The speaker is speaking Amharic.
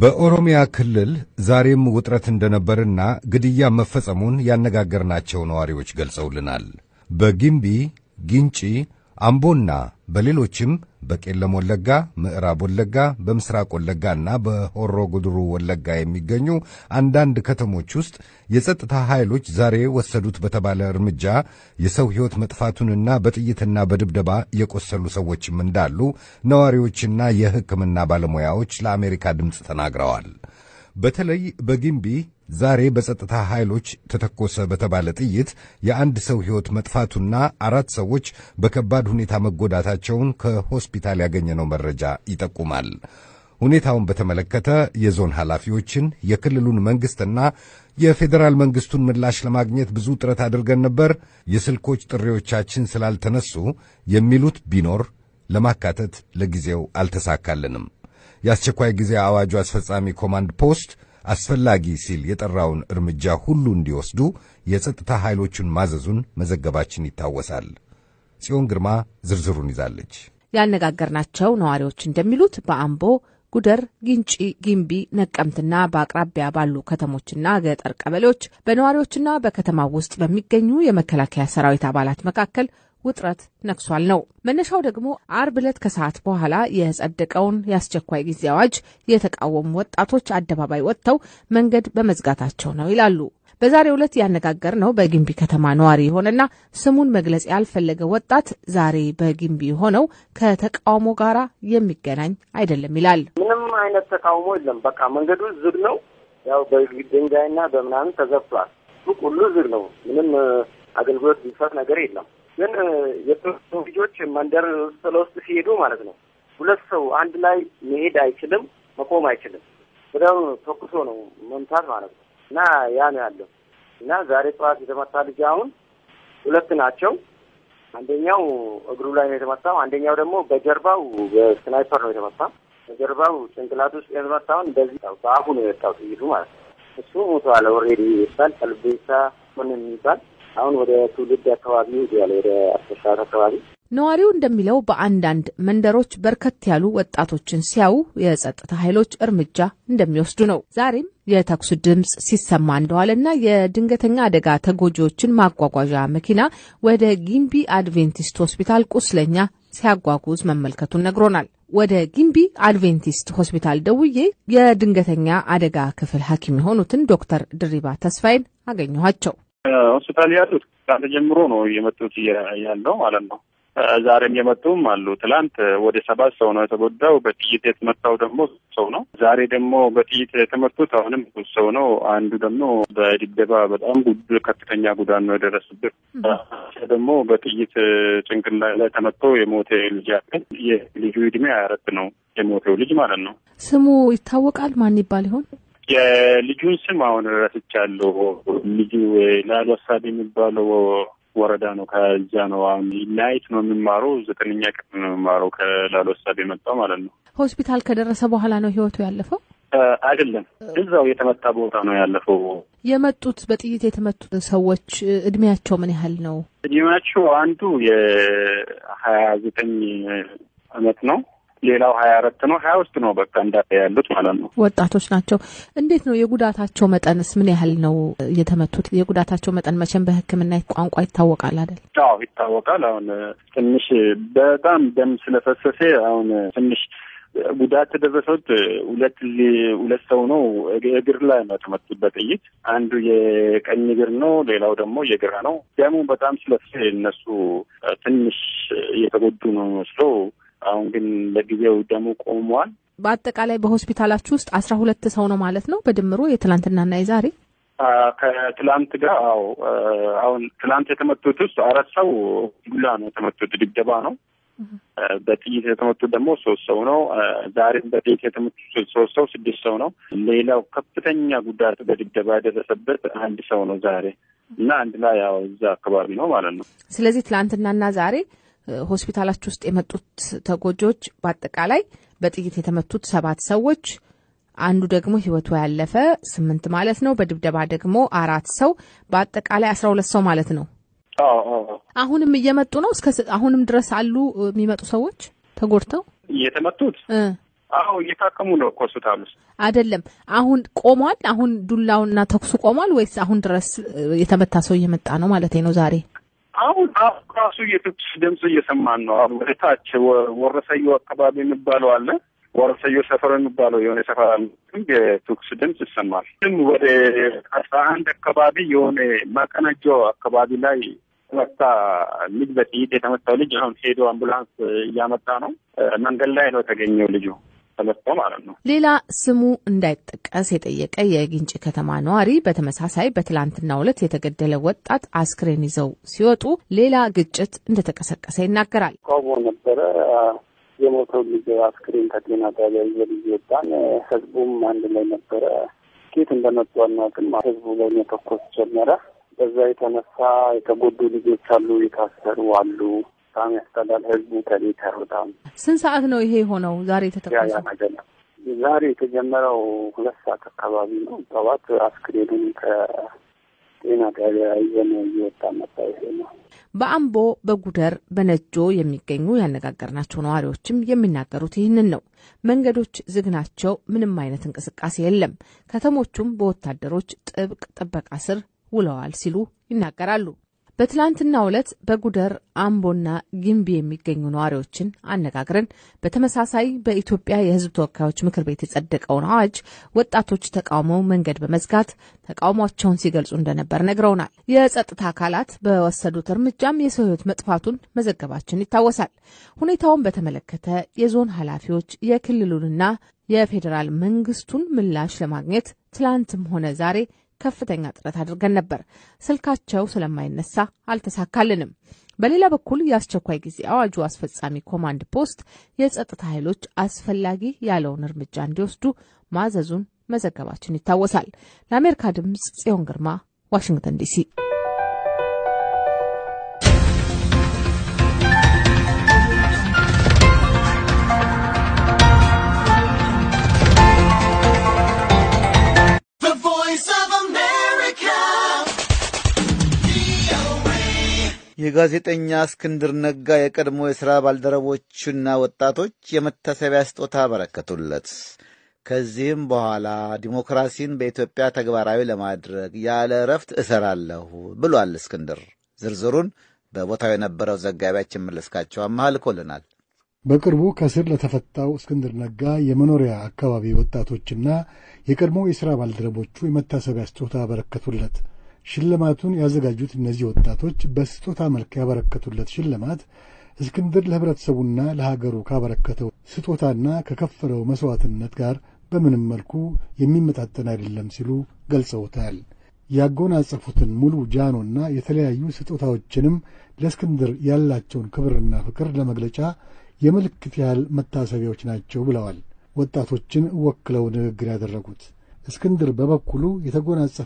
በኦሮሚያ ክልል ዛሬም ውጥረት እንደነበርና ግድያ መፈጸሙን ያነጋገርናቸው ነዋሪዎች ገልጸውልናል። በጊምቢ፣ ጊንጪ፣ አምቦና በሌሎችም በቄለም ወለጋ፣ ምዕራብ ወለጋ፣ በምስራቅ ወለጋና በሆሮ ጉድሩ ወለጋ የሚገኙ አንዳንድ ከተሞች ውስጥ የጸጥታ ኃይሎች ዛሬ ወሰዱት በተባለ እርምጃ የሰው ሕይወት መጥፋቱንና በጥይትና በድብደባ የቆሰሉ ሰዎችም እንዳሉ ነዋሪዎችና የሕክምና ባለሙያዎች ለአሜሪካ ድምፅ ተናግረዋል። በተለይ በጊምቢ ዛሬ በጸጥታ ኃይሎች ተተኮሰ በተባለ ጥይት የአንድ ሰው ሕይወት መጥፋቱና 4 ሰዎች በከባድ ሁኔታ መጎዳታቸውን ከሆስፒታል ያገኘነው መረጃ ይጠቁማል። ሁኔታውን በተመለከተ የዞን ኃላፊዎችን፣ የክልሉን መንግሥትና የፌዴራል መንግሥቱን ምላሽ ለማግኘት ብዙ ጥረት አድርገን ነበር። የስልኮች ጥሪዎቻችን ስላልተነሱ የሚሉት ቢኖር ለማካተት ለጊዜው አልተሳካልንም። የአስቸኳይ ጊዜ አዋጁ አስፈጻሚ ኮማንድ ፖስት አስፈላጊ ሲል የጠራውን እርምጃ ሁሉ እንዲወስዱ የጸጥታ ኃይሎቹን ማዘዙን መዘገባችን ይታወሳል። ጽዮን ግርማ ዝርዝሩን ይዛለች። ያነጋገርናቸው ነዋሪዎች እንደሚሉት በአምቦ፣ ጉደር፣ ጊንጪ፣ ጊምቢ፣ ነቀምትና በአቅራቢያ ባሉ ከተሞችና ገጠር ቀበሌዎች በነዋሪዎችና በከተማው ውስጥ በሚገኙ የመከላከያ ሰራዊት አባላት መካከል ውጥረት ነክሷል ነው። መነሻው ደግሞ አርብ ዕለት ከሰዓት በኋላ የጸደቀውን የአስቸኳይ ጊዜ አዋጅ የተቃወሙ ወጣቶች አደባባይ ወጥተው መንገድ በመዝጋታቸው ነው ይላሉ። በዛሬው ዕለት ያነጋገርነው በጊምቢ ከተማ ነዋሪ የሆነና ስሙን መግለጽ ያልፈለገ ወጣት ዛሬ በጊምቢ ሆነው ከተቃውሞ ጋራ የሚገናኝ አይደለም ይላል። ምንም አይነት ተቃውሞ የለም። በቃ መንገዱ ዝግ ነው። ያው በድንጋይና በመናምን ተዘግቷል። ሱቅ ሁሉ ዝግ ነው። ምንም አገልግሎት ቢሰጥ ነገር የለም። ግን የጥሩ ልጆች መንደር ውስጥ ሲሄዱ ማለት ነው 2 ሰው አንድ ላይ መሄድ አይችልም፣ መቆም አይችልም። ወዲያው ተኩሶ ነው መምታት ማለት ነው። እና ያ ነው ያለው። እና ዛሬ ጠዋት የተመታ ልጅ አሁን 2 ናቸው። አንደኛው እግሩ ላይ ነው የተመታው፣ አንደኛው ደግሞ በጀርባው በስናይፐር ነው የተመታው። በጀርባው ጭንቅላት ውስጥ የተመታው እንደዚህ በአፉ ነው የወጣው ጥይቱ ማለት ነው። እሱ ሞቷል። ኦልሬዲ ይባል ቀልቤሳ ምን ይባል አሁን ወደ ትውልድ አካባቢ ወደ አስተሻራ አካባቢ ነዋሪው እንደሚለው በአንዳንድ መንደሮች በርከት ያሉ ወጣቶችን ሲያዩ የጸጥታ ኃይሎች እርምጃ እንደሚወስዱ ነው። ዛሬም የተኩስ ድምጽ ሲሰማ እንደዋለና የድንገተኛ አደጋ ተጎጂዎችን ማጓጓዣ መኪና ወደ ጊምቢ አድቬንቲስት ሆስፒታል ቁስለኛ ሲያጓጉዝ መመልከቱን ነግሮናል። ወደ ጊምቢ አድቬንቲስት ሆስፒታል ደውዬ የድንገተኛ አደጋ ክፍል ሐኪም የሆኑትን ዶክተር ድሪባ ተስፋዬን አገኘኋቸው። ሆስፒታል ያሉት ጀምሮ ነው የመጡት ያለው ማለት ነው። ዛሬም የመጡም አሉ። ትላንት ወደ 7 ሰው ነው የተጎዳው። በጥይት የተመታው ደግሞ ሰው ነው። ዛሬ ደግሞ በጥይት የተመቱት አሁንም ሰው ነው። አንዱ ደግሞ በድብደባ በጣም ከፍተኛ ጉዳት ነው የደረሰበት። ደግሞ በጥይት ጭንቅላት ላይ ተመቶ የሞተ ልጅ አለ። የልጁ ዕድሜ 24 ነው የሞተው ልጅ ማለት ነው። ስሙ ይታወቃል? ማን ይባል ይሆን? የልጁን ስም አሁን ረስቻለሁ። ልጁ ላልወሳድ የሚባለው ወረዳ ነው። ከዛ ነው አሁን ናይት ነው የሚማረው። 9ኛ ክፍል ነው የሚማረው። ከላልወሳድ የመጣው ማለት ነው። ሆስፒታል ከደረሰ በኋላ ነው ህይወቱ ያለፈው? አይደለም፣ እዛው የተመታ ቦታ ነው ያለፈው። የመጡት በጥይት የተመቱት ሰዎች እድሜያቸው ምን ያህል ነው? እድሜያቸው አንዱ የ29 ዓመት ነው። ሌላው 24 ነው። 23 ነው። በቃ እንዳለ ያሉት ማለት ነው። ወጣቶች ናቸው። እንዴት ነው የጉዳታቸው መጠንስ ምን ያህል ነው የተመቱት? የጉዳታቸው መጠን መቼም በሕክምና ቋንቋ ይታወቃል አይደል? አዎ ይታወቃል። አሁን ትንሽ በጣም ደም ስለፈሰሰ አሁን ትንሽ ጉዳት ተደረሰት። 2 ሰው ነው እግር ላይ ነው የተመቱት በጥይት። አንዱ የቀኝ እግር ነው፣ ሌላው ደግሞ የግራ ነው። ደሙ በጣም ስለፈሰሰ እነሱ ትንሽ እየተጎዱ ነው መስለው። አሁን ግን ለጊዜው ደሙ ቆሟል። በአጠቃላይ በሆስፒታላችሁ ውስጥ 12 ሰው ነው ማለት ነው በድምሩ የትላንትናና የዛሬ? ከትላንት ጋር አሁን ትላንት የተመቱት ውስጥ 4 ሰው ዱላ ነው የተመቱት፣ ድብደባ ነው። በጥይት የተመቱት ደግሞ 3 ሰው ነው። ዛሬም በጥይት የተመቱት 3 ሰው 6 ሰው ነው። ሌላው ከፍተኛ ጉዳት በድብደባ የደረሰበት 1 ሰው ነው ዛሬ እና አንድ ላይ ያው እዛ አካባቢ ነው ማለት ነው። ስለዚህ ትላንትናና ዛሬ ሆስፒታላችሁ ውስጥ የመጡት ተጎጂዎች በአጠቃላይ በጥይት የተመቱት 7 ሰዎች፣ አንዱ ደግሞ ህይወቱ ያለፈ 8 ማለት ነው። በድብደባ ደግሞ 4 ሰው፣ በአጠቃላይ 12 ሰው ማለት ነው። አሁንም እየመጡ ነው? እስከ አሁንም ድረስ አሉ የሚመጡ ሰዎች ተጎድተው የተመቱት? አዎ እየታከሙ ነው እኮ ሆስፒታል ውስጥ አይደለም። አሁን ቆሟል? አሁን ዱላውና ተኩሱ ቆሟል ወይስ አሁን ድረስ የተመታ ሰው እየመጣ ነው ማለት ነው? ዛሬ አሁን ራሱ የተኩስ ድምጽ እየሰማን ነው። አሁን ወደ ታች ወረሰዮ አካባቢ የሚባለው አለ። ወረሰዮ ሰፈር የሚባለው የሆነ ሰፈር የተኩስ ድምጽ ይሰማል። ወደ 11 አካባቢ የሆነ ማቀናጆ አካባቢ ላይ መጣ ልጅ በጥይት የተመታው ልጅ አሁን ሄዶ አምቡላንስ እያመጣ ነው። መንገድ ላይ ነው የተገኘው ልጁ ተመቶ ማለት ነው። ሌላ ስሙ እንዳይጠቀስ የጠየቀ የግንጪ ከተማ ነዋሪ በተመሳሳይ በትላንትናው ዕለት የተገደለ ወጣት አስክሬን ይዘው ሲወጡ ሌላ ግጭት እንደተቀሰቀሰ ይናገራል። ቆሞ ነበረ የሞተው ልጅ አስክሬን ከጤና ጣቢያ ይዘን ወጣን። ህዝቡም አንድ ላይ ነበረ። ኬት እንደመጡ አናውቅም። ህዝቡ ላይ መተኮስ ጀመረ። በዛ የተነሳ የተጎዱ ልጆች አሉ፣ የታሰሩ አሉ። በጣም ያስጠላል። ህዝቡ ከቤት አይወጣም። ስንት ሰዓት ነው ይሄ ሆነው? ዛሬ ተተኮሰ? ዛሬ የተጀመረው 2 ሰዓት አካባቢ ነው። ጠዋት አስክሬኑን ከጤና ጣቢያ ይዘን እየወጣ ነበር። ይሄ ነው። በአምቦ በጉደር በነጆ የሚገኙ ያነጋገርናቸው ነዋሪዎችም የሚናገሩት ይህንን ነው። መንገዶች ዝግ ናቸው። ምንም አይነት እንቅስቃሴ የለም። ከተሞቹም በወታደሮች ጥብቅ ጥበቃ ስር ውለዋል ሲሉ ይናገራሉ። በትላንትናው ዕለት በጉደር አምቦና ጊምቢ የሚገኙ ነዋሪዎችን አነጋግረን በተመሳሳይ በኢትዮጵያ የሕዝብ ተወካዮች ምክር ቤት የጸደቀውን አዋጅ ወጣቶች ተቃውመው መንገድ በመዝጋት ተቃውሟቸውን ሲገልጹ እንደነበር ነግረውናል። የጸጥታ አካላት በወሰዱት እርምጃም የሰው ሕይወት መጥፋቱን መዘገባችን ይታወሳል። ሁኔታውን በተመለከተ የዞን ኃላፊዎች የክልሉንና የፌዴራል መንግስቱን ምላሽ ለማግኘት ትላንትም ሆነ ዛሬ ከፍተኛ ጥረት አድርገን ነበር። ስልካቸው ስለማይነሳ አልተሳካልንም። በሌላ በኩል የአስቸኳይ ጊዜ አዋጁ አስፈጻሚ ኮማንድ ፖስት የጸጥታ ኃይሎች አስፈላጊ ያለውን እርምጃ እንዲወስዱ ማዘዙን መዘገባችን ይታወሳል። ለአሜሪካ ድምጽ ጽዮን ግርማ፣ ዋሽንግተን ዲሲ። የጋዜጠኛ እስክንድር ነጋ የቀድሞ የሥራ ባልደረቦችና ወጣቶች የመታሰቢያ ስጦታ አበረከቱለት። ከዚህም በኋላ ዲሞክራሲን በኢትዮጵያ ተግባራዊ ለማድረግ ያለ እረፍት እሰራለሁ ብሏል እስክንድር። ዝርዝሩን በቦታው የነበረው ዘጋቢያችን መለስካቸው አማሃ ልኮልናል። በቅርቡ ከስር ለተፈታው እስክንድር ነጋ የመኖሪያ አካባቢ ወጣቶችና የቀድሞ የሥራ ባልደረቦቹ የመታሰቢያ ስጦታ አበረከቱለት። ሽልማቱን ያዘጋጁት እነዚህ ወጣቶች በስጦታ መልክ ያበረከቱለት ሽልማት እስክንድር ለህብረተሰቡና ለሀገሩ ካበረከተው ስጦታና ከከፈለው መስዋዕትነት ጋር በምንም መልኩ የሚመጣጠን አይደለም ሲሉ ገልጸውታል። ያጎናጸፉትን ሙሉ ጃኖና የተለያዩ ስጦታዎችንም ለእስክንድር ያላቸውን ክብርና ፍቅር ለመግለጫ የምልክት ያህል መታሰቢያዎች ናቸው ብለዋል ወጣቶችን ወክለው ንግግር ያደረጉት። እስክንድር በበኩሉ የተጎናጸፈ